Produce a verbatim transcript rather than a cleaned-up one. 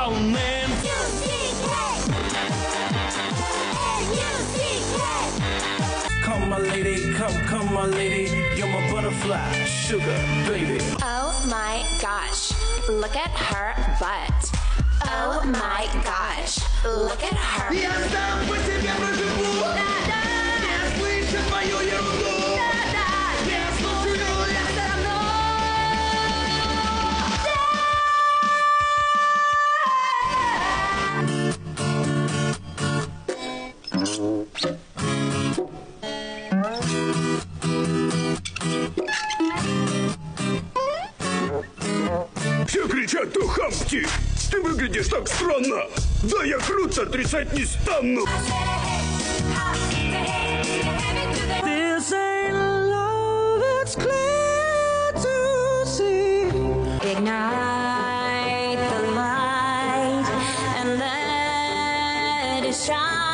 down, man. Come, my lady, come, come, my lady. You're my butterfly, sugar, baby. Oh my gosh, look at her butt. Oh my gosh, look at her. Я сам по себе проживу. Не слышит мою ерунду. Не слушаю, я все равно. Все кричат о Хампти. Ты выглядишь так странно. Да я круто отрицать не стану. This ain't love, it's clear to see. Ignite the light and let it shine.